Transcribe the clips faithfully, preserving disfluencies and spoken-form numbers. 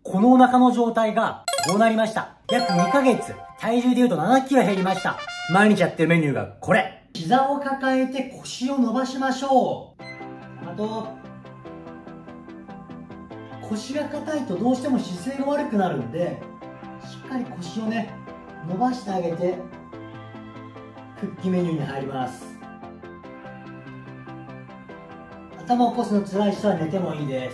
このお腹の状態がこうなりました。約にかげつ、体重で言うとななキロ減りました。毎日やってるメニューがこれ。膝を抱えて腰を伸ばしましょう。あと、腰が硬いとどうしても姿勢が悪くなるんで、しっかり腰をね、伸ばしてあげて、腹筋メニューに入ります。頭を起こすの辛い人は寝てもいいです。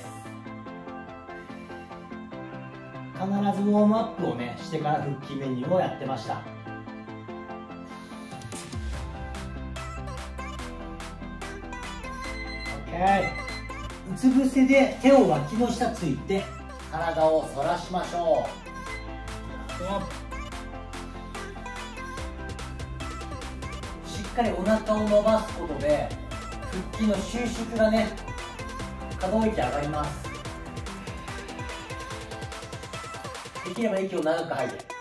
必ずウォームアップをねしてから腹筋メニューをやってました。 OK。 うつ伏せで手を脇の下ついて体を反らしましょう。しっかりお腹を伸ばすことで腹筋の収縮がね可動域上がります。できれば息を長く吐いて、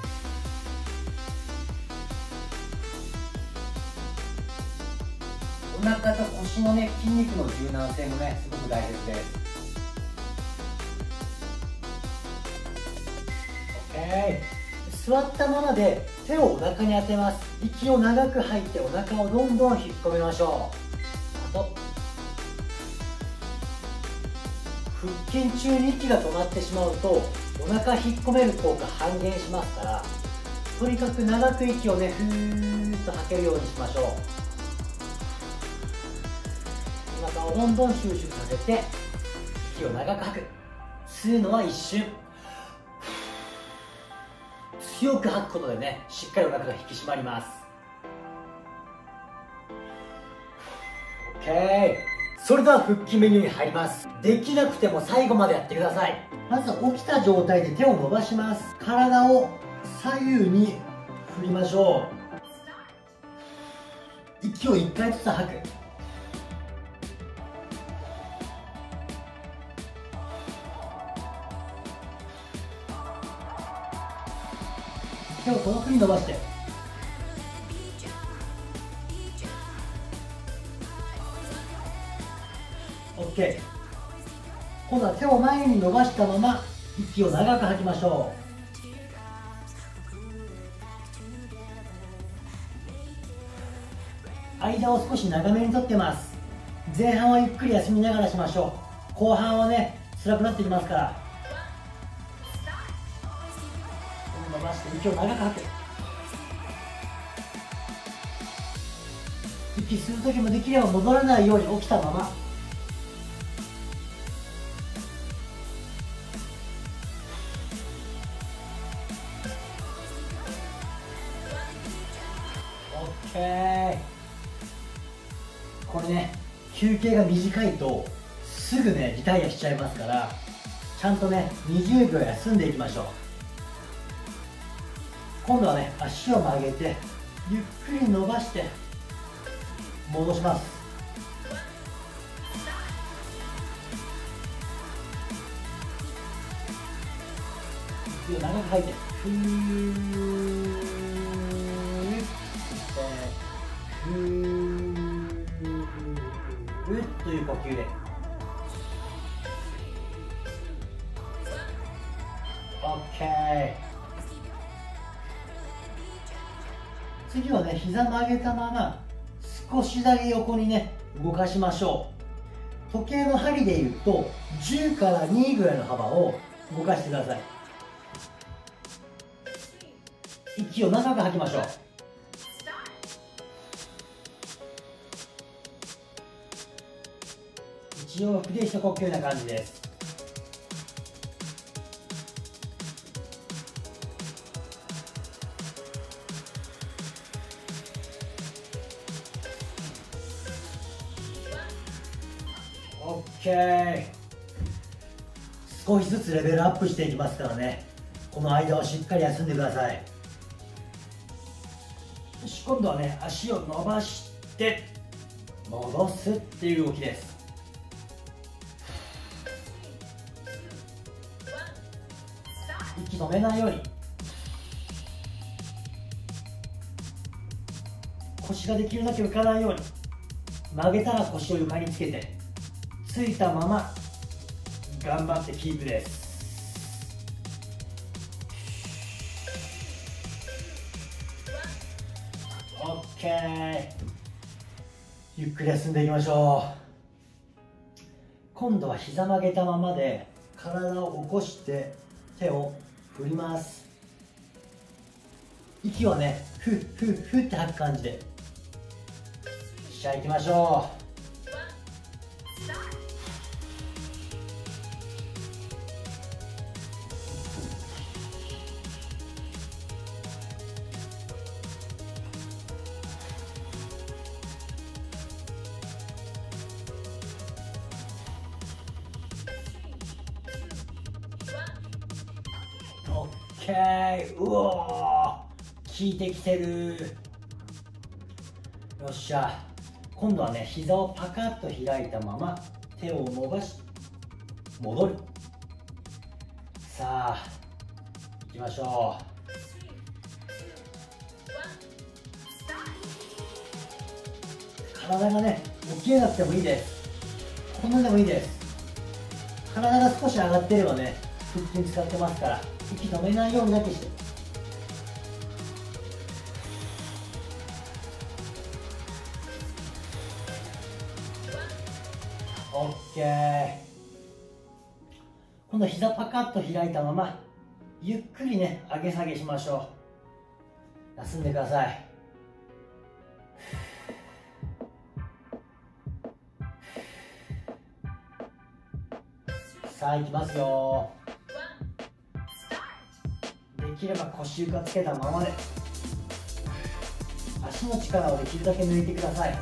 お腹と腰のね筋肉の柔軟性もねすごく大切です。 OK。 座ったままで手をお腹に当てます。息を長く吐いてお腹をどんどん引っ込めましょう。あと腹筋中に息が止まってしまうとお腹引っ込める効果半減しますから、とにかく長く息をねふーっと吐けるようにしましょう。お腹をどんどん収縮させて息を長く吐く。吸うのは一瞬、強く吐くことでねしっかりお腹が引き締まります。 OK。 それでは腹筋メニューに入ります。できなくても最後までやってください。まず起きた状態で手を伸ばします。体を左右に振りましょう。息をいっかいずつ吐く。手を遠くに伸ばして、OK。 今度は手を前に伸ばしたまま息を長く吐きましょう。間を少し長めにとってます。前半はゆっくり休みながらしましょう。後半はね辛くなってきますから、伸ばして息を長く吐く。息吸う時もできれば戻らないように起きたまま。OK。 これね休憩が短いとすぐねリタイアしちゃいますから、ちゃんとねにじゅうびょう休んでいきましょう。今度はね足を曲げてゆっくり伸ばして戻します。息を長く吐いてふーふーっという呼吸で OK。 次はね膝曲げたまま少しだけ横にね動かしましょう。時計の針でいうとじゅうからにぐらいの幅を動かしてください。息を長く吐きましょう。一応復元した呼吸な感じです。オッケー。少しずつレベルアップしていきますからね、この間はしっかり休んでください。よし、今度はね足を伸ばして戻すっていう動きです。息止めないように、腰ができるだけ浮かないように、曲げたら腰を床につけてついたまま頑張ってキープです。 ケー。ゆっくり休んでいきましょう。今度は膝曲げたままで体を起こして手を振ります。息をね、ふっふっふって吐く感じで。じゃあ行きましょう。オッケー。うおー、効いてきてる。よっしゃ。今度はね、膝をパカッと開いたまま手を伸ばし戻る。さあ行きましょう。体がね起きれなくてもいいです。こんなでもいいです。体が少し上がってればね、腹筋使ってますから、息止めないようにだけして。オッケー。今度膝パカッと開いたままゆっくりね上げ下げしましょう。休んでください。さあ行きますよ。できれば腰床つけたままで、足の力をできるだけ抜いてください。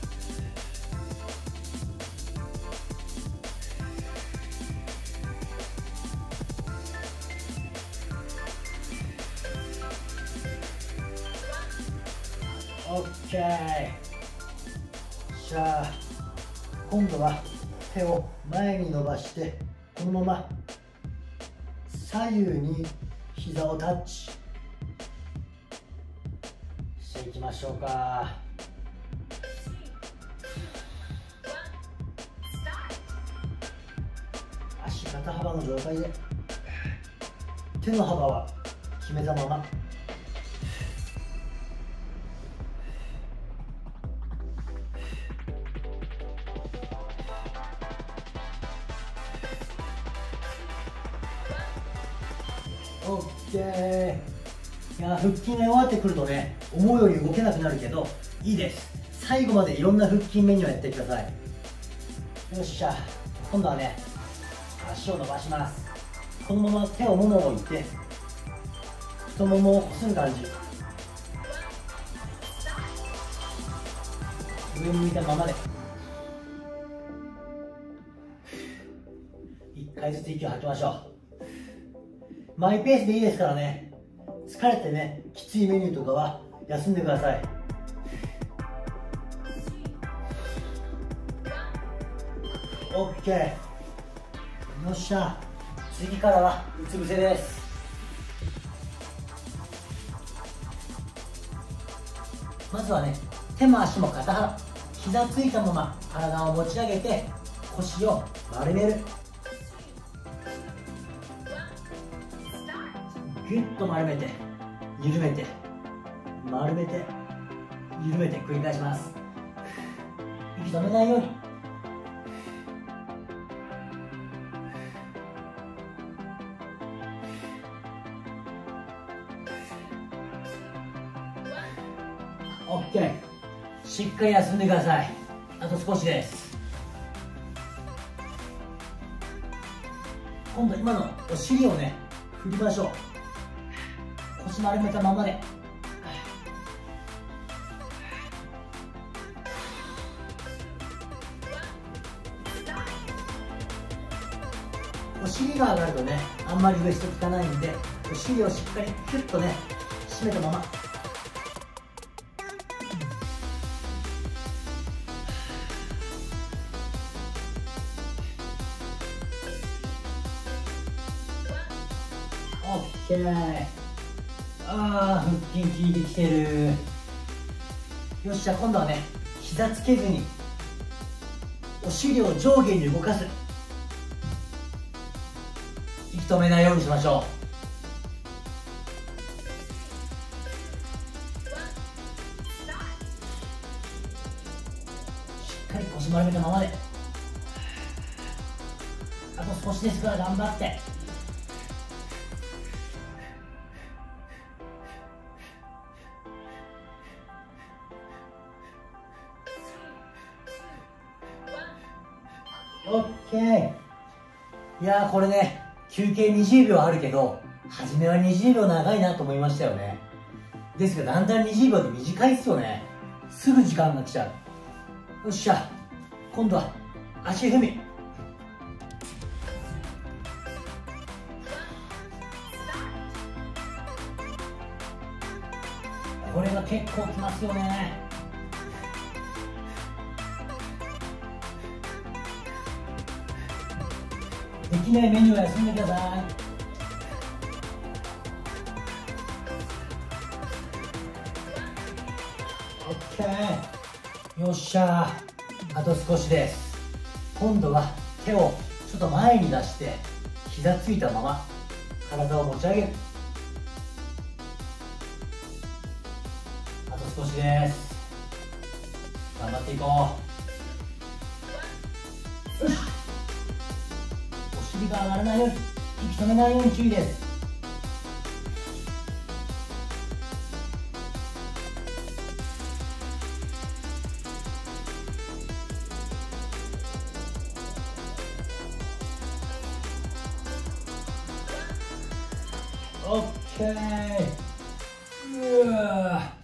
オッケー。じゃあ今度は手を前に伸ばして、このまま左右に膝をタッチしていきましょうか。足肩幅の状態で手の幅は決めたまま。オッケー。いや、腹筋が弱ってくるとね、思うように動けなくなるけどいいです。最後までいろんな腹筋メニューをやってください。よっしゃ。今度はね、足を伸ばします。このまま手をももを置いて太ももをこする感じ。上に向いたままでいっかいずつ息を吐きましょう。マイペースでいいですからね。疲れてね、きついメニューとかは休んでください。オッケー。よっしゃ。次からはうつ伏せです。まずはね、手も足も肩幅、膝ついたまま体を持ち上げて腰を丸める。ぐっと丸めて緩めて丸めて緩めて繰り返します。息止めないように。オッケー。しっかり休んでください。あと少しです。今度今のお尻をね振りましょう。腰丸めたままで。お尻が上がるとね、あんまりウエスト効かないんで、お尻をしっかりキュッとね締めたまま。オッケー。あー、腹筋効いてきてる。よっしゃ。今度はね、膝つけずにお尻を上下に動かす。息止めないようにしましょう。 ち丸めたままで、あと少しですから頑張って。オッケー。いやーこれね、休憩にじゅうびょうあるけど、初めはにじゅうびょう長いなと思いましたよね。ですがだんだんにじゅうびょうって短いっすよね。すぐ時間が来ちゃう。よっしゃ、今度は足踏み。これが結構きますよね。できないメニューは休んでください。オッケー。よっしゃー、あと少しです。今度は手をちょっと前に出して膝ついたまま体を持ち上げる。あと少しです。頑張っていこう。よし、お尻が上がらないように、息止めないように注意です。オッケー。うわ